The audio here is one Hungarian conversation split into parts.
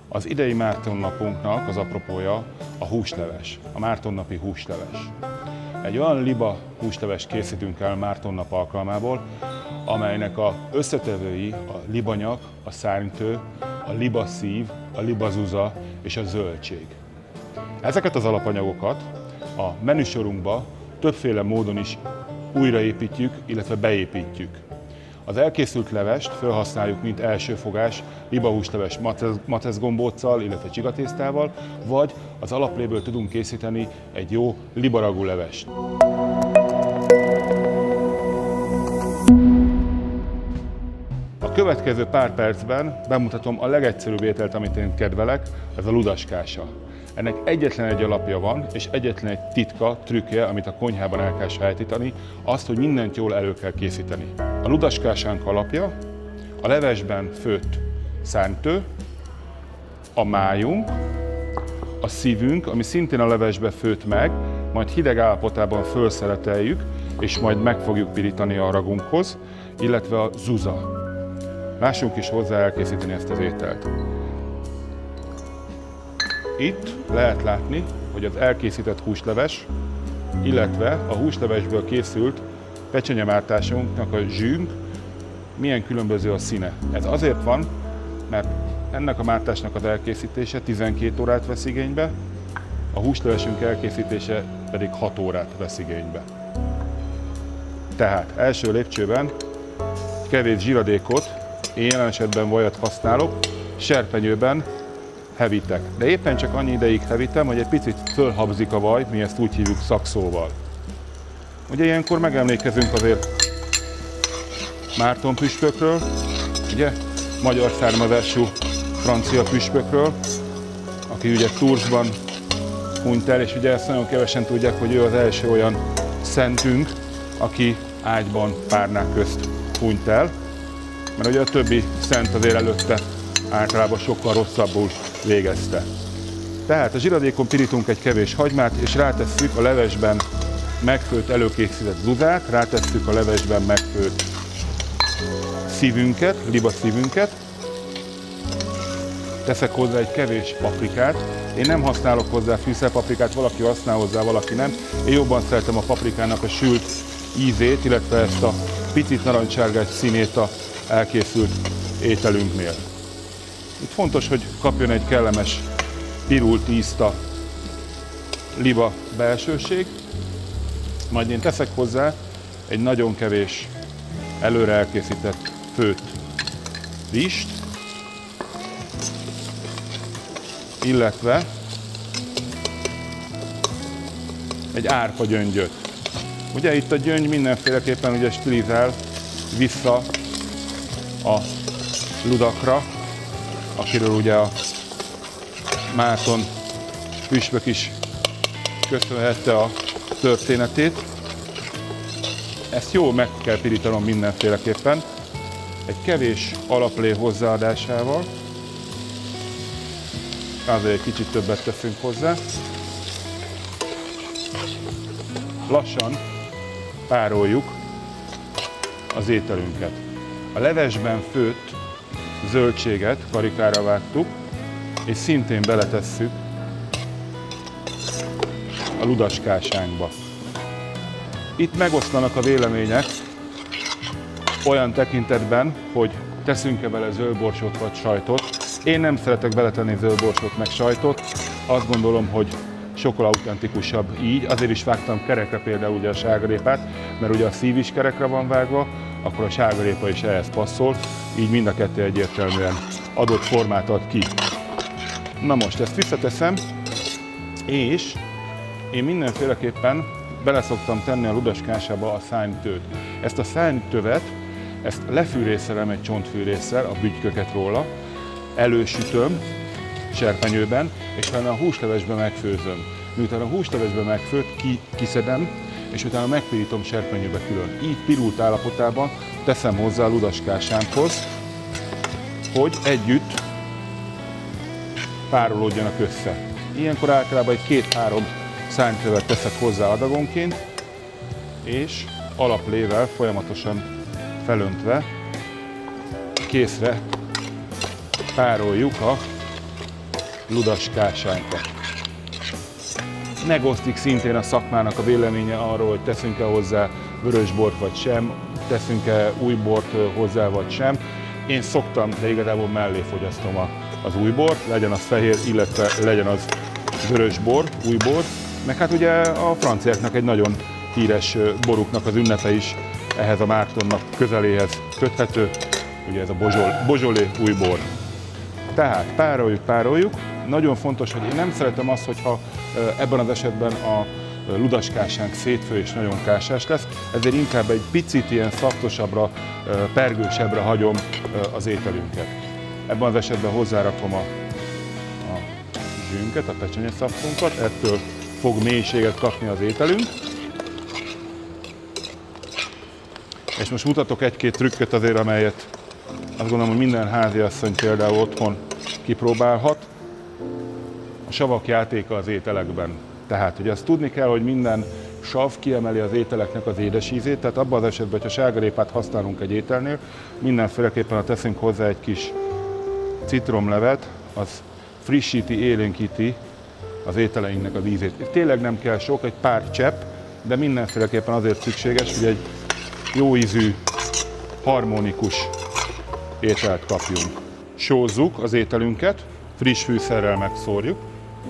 Az idei Mártonnapunknak az apropója a húsleves, a Mártonnapi húsleves. Egy olyan liba húsleves készítünk el Mártonnap alkalmából, amelynek az összetevői a libanyak, a szárnytő, a libaszív, a libazuza és a zöldség. Ezeket az alapanyagokat a menüsorunkba többféle módon is újraépítjük, illetve beépítjük. Az elkészült levest felhasználjuk, mint elsőfogás libahúsleves matezgombóccal, illetve csigatésztával, vagy az alapléből tudunk készíteni egy jó libaragú levest. A következő pár percben bemutatom a legegyszerűbb ételt, amit én kedvelek, ez a ludaskása. Ennek egyetlen egy alapja van, és egyetlen egy titka, trükkje, amit a konyhában el kell sajátítani, azt, hogy mindent jól elő kell készíteni. A ludaskásánk alapja a levesben főtt szárnytő, a májunk, a szívünk, ami szintén a levesbe főtt meg, majd hideg állapotában felszeleteljük, és majd meg fogjuk pirítani a ragunkhoz, illetve a zuza. Lássunk is hozzá elkészíteni ezt az ételt. Itt lehet látni, hogy az elkészített húsleves, illetve a húslevesből készült pecsenyemártásunknak a zsűnk milyen különböző a színe. Ez azért van, mert ennek a mártásnak az elkészítése 12 órát vesz igénybe, a húslevesünk elkészítése pedig 6 órát vesz igénybe. Tehát első lépcsőben kevés zsiradékot, én jelen esetben vajat használok, serpenyőben hevítek. De éppen csak annyi ideig hevítem, hogy egy picit fölhabzik a vaj, mi ezt úgy hívjuk szakszóval. Ugye ilyenkor megemlékezünk azért Márton püspökről, ugye, magyar származású francia püspökről, aki ugye Toursban hunyt el, és ugye ezt nagyon kevesen tudják, hogy ő az első olyan szentünk, aki ágyban párnák közt hunyt el, mert ugye a többi szent azért előtte általában sokkal rosszabbul végezte. Tehát a zsiradékon pirítunk egy kevés hagymát, és rátesszük a levesben megfőtt, előkészített zuzát, rátesszük a levesben megfőtt szívünket, libaszívünket, teszek hozzá egy kevés paprikát. Én nem használok hozzá fűszerpaprikát, valaki használ hozzá, valaki nem. Én jobban szeretem a paprikának a sült ízét, illetve ezt a picit narancssárgás színét az elkészült ételünknél. Itt fontos, hogy kapjon egy kellemes, pirult ízt a liba belsőség, majd én teszek hozzá egy nagyon kevés előre elkészített főtt rizst, illetve egy árpa gyöngyöt. Ugye itt a gyöngy mindenféleképpen ugye stilizál vissza a ludakra, akiről ugye a Márton püspök is köszönhette a történetét. Ezt jól meg kell pirítanom mindenféleképpen, egy kevés alaplé hozzáadásával, azért egy kicsit többet teszünk hozzá. Lassan pároljuk az ételünket. A levesben főtt zöldséget karikára vágtuk, és szintén beletesszük a ludaskásánkba. Itt megoszlanak a vélemények olyan tekintetben, hogy teszünk-e bele zöldborsót vagy sajtot. Én nem szeretek beletenni zöldborsót meg sajtot, azt gondolom, hogy sokkal autentikusabb így. Azért is vágtam kerekre például ugye a sárgarépát, mert ugye a szív is kerekre van vágva, akkor a sárgarépa is ehhez passzol, így mind a kettő egyértelműen adott formát ad ki. Na most ezt visszateszem, és én mindenféleképpen bele szoktam tenni a ludaskásába a szárnytőt. Ezt a szárnytövet, ezt lefűrészelem egy csontfűrésszel, a bütyköket róla, elősütöm serpenyőben, és utána a húslevesbe megfőzöm. Miután a húslevesbe megfőtt, kiszedem, és utána megpirítom serpenyőbe külön. Így pirult állapotában teszem hozzá a ludaskásánkhoz, hogy együtt párolódjanak össze. Ilyenkor általában egy 2-3 szárnytövet teszek hozzá adagonként, és alaplével folyamatosan felöntve készre pároljuk a ludas kásánkat. Megosztik szintén a szakmának a véleménye arról, hogy teszünk-e hozzá vörösbort vagy sem, teszünk-e új bort hozzá vagy sem. Én szoktam, de igazából mellé fogyasztom az új bort, legyen az fehér, illetve legyen az vörösbor, új bor. Meg hát ugye a franciáknak egy nagyon híres boruknak az ünnepe is ehhez a Mártonnak közeléhez köthető, ugye ez a Beaujolais új bor. Tehát pároljuk. Nagyon fontos, hogy én nem szeretem azt, hogyha ebben az esetben a ludaskásánk szétfő és nagyon kásás lesz, ezért inkább egy picit ilyen szaftosabbra, pergősebbre hagyom az ételünket. Ebben az esetben hozzárakom a zsünket, a pecsenyeszaftunkat, ettől fog mélységet kapni az ételünk. És most mutatok egy-két trükköt azért, amelyet azt gondolom, hogy minden háziasszony például otthon kipróbálhat. A savak játéka az ételekben. Tehát, hogy azt tudni kell, hogy minden sav kiemeli az ételeknek az édes ízét, tehát abban az esetben, hogyha sárgarépát használunk egy ételnél, mindenféleképpen, ha teszünk hozzá egy kis citromlevet, az frissíti, élénkíti az ételeinknek az ízét. Tényleg nem kell sok, egy pár csepp, de mindenféleképpen azért szükséges, hogy egy jó ízű, harmonikus ételt kapjunk. Sózzuk az ételünket, friss fűszerrel megszórjuk,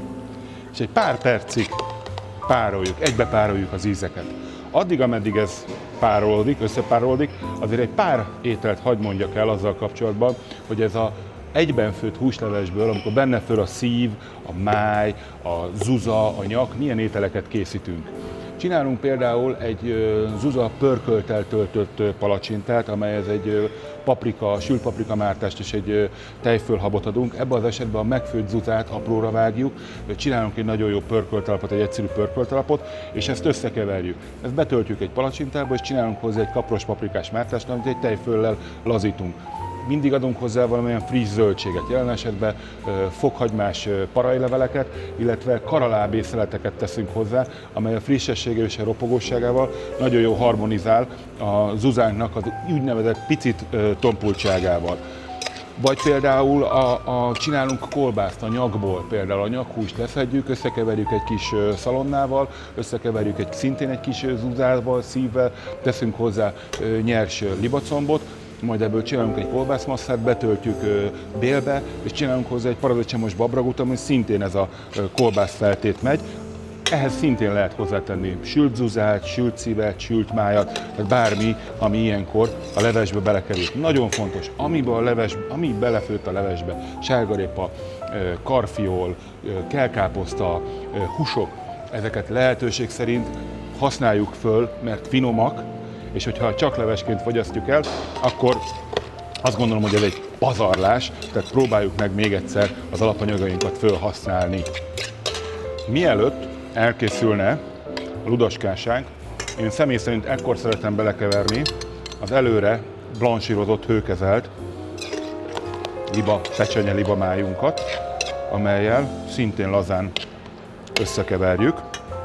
és egy pár percig pároljuk, egybepároljuk az ízeket. Addig, ameddig ez párolódik, összepárolódik, azért egy pár ételt hadd mondjak el azzal kapcsolatban, hogy ez a egyben főtt húslevesből, amikor benne föl a szív, a máj, a zuza, a nyak, milyen ételeket készítünk. Csinálunk például egy zuza pörkölttel töltött palacsintát, amelyhez egy paprika, sült paprika mártást és egy tejfölhabot adunk. Ebben az esetben a megfőtt zuzát apróra vágjuk, csinálunk egy nagyon jó pörköltalapot, egy egyszerű pörköltalapot, és ezt összekeverjük. Ezt betöltjük egy palacsintába, és csinálunk hozzá egy kapros paprikás mártást, amit egy tejföllel lazítunk. Mindig adunk hozzá valamilyen friss zöldséget, jelen esetben fokhagymás parajleveleket, illetve karalábészeleteket teszünk hozzá, amely a frissessége és a ropogóságával nagyon jó harmonizál a zuzánknak az úgynevezett picit tompultságával. Vagy például csinálunk kolbászt a nyakból, például a nyakhúst leszedjük, összekeverjük egy kis szalonnával, összekeverjük szintén egy kis zuzával, szívvel, teszünk hozzá nyers libacombot, majd ebből csinálunk egy kolbászmasszát, betöltjük bélbe, és csinálunk hozzá egy paradicsomos babragut, ami szintén ez a kolbászfeltét megy. Ehhez szintén lehet hozzátenni sült zuzát, sült szívet, sült májat, tehát bármi, ami ilyenkor a levesbe belekerül. Nagyon fontos, ami belefőtt a levesbe, sárgarépa, karfiol, kelkáposzta, húsok, ezeket lehetőség szerint használjuk föl, mert finomak, és hogyha csak levesként fogyasztjuk el, akkor azt gondolom, hogy ez egy pazarlás, tehát próbáljuk meg még egyszer az alapanyagainkat felhasználni. Mielőtt elkészülne a ludaskásánk, én személy szerint ekkor szeretem belekeverni az előre blanchírozott, hőkezelt pecsenye libamájunkat, amellyel szintén lazán összekeverjük.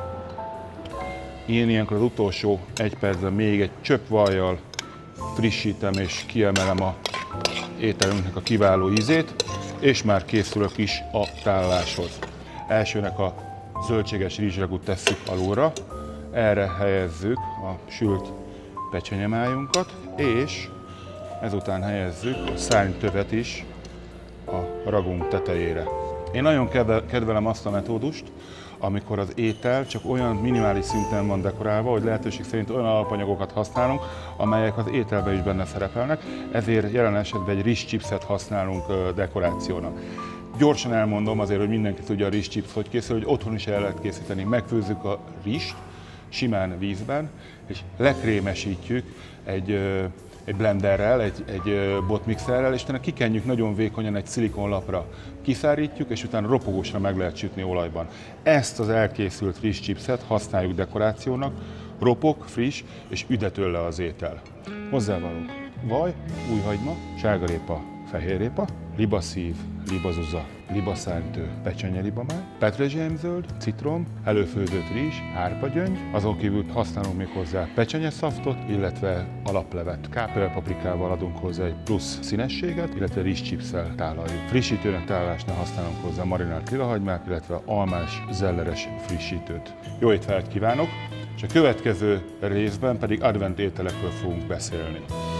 Én ilyenkor az utolsó egy percben még egy csöpp vajjal frissítem és kiemelem a ételünknek a kiváló ízét, és már készülök is a tállaláshoz. Elsőnek a zöldséges rizsragút tesszük alulra, erre helyezzük a sült pecsenyemájunkat, és ezután helyezzük a szárnytövet is a ragunk tetejére. Én nagyon kedvelem azt a metódust, amikor az étel csak olyan minimális szinten van dekorálva, hogy lehetőség szerint olyan alapanyagokat használunk, amelyek az ételben is benne szerepelnek, ezért jelen esetben egy rizschipset használunk dekorációnak. Gyorsan elmondom azért, hogy mindenki tudja a rizschips hogy készül, hogy otthon is el lehet készíteni. Megfőzzük a rizst simán vízben, és lekrémesítjük egy blenderrel, egy botmixerrel, és utána kikenjük nagyon vékonyan egy szilikonlapra, kiszárítjuk, és utána ropogósra meg lehet sütni olajban. Ezt az elkészült rizschipset használjuk dekorációnak, ropog, friss, és üde tőle az étel. Hozzávalunk vaj, újhagyma, sárgarépa, fehérrépa, libaszív, libazuza, libaszárnytő, pecsenyelibamáj, petrezselyemzöld, citrom, előfőzött rizs, árpagyöngy, azon kívül használunk még hozzá pecsenyeszaftot, illetve alaplevet. Kápolpaprikával adunk hozzá egy plusz színességet, illetve rizscsipsszel tálaljuk. Frissítőnek tálalásnál használunk hozzá marinált lilahagymát, illetve almás zelleres frissítőt. Jó étvágyat kívánok, és a következő részben pedig advent ételekről fogunk beszélni.